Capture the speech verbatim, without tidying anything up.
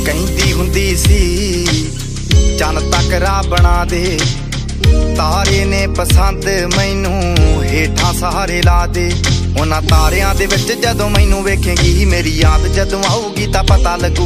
ਕਹਿੰਦੀ ਹੁੰਦੀ ਸੀ ਚੰਨ ਤੱਕ ਰਾਹ ਬਣਾ ਦੇ, ਤਾਰੇ ਨੇ ਪਸੰਦ ਮੈਨੂੰ ਹੇਠਾਂ ਸਹਾਰੇ ਲਾ ਦੇ। ਉਹਨਾਂ ਤਾਰਿਆਂ ਦੇ ਵਿੱਚ ਜਦੋਂ ਮੈਨੂੰ ਵੇਖੇਂਗੀ, ਮੇਰੀ ਯਾਦ ਜਦੋਂ ਆਊਗੀ ਤਾਂ ਪਤਾ ਲੱਗੂ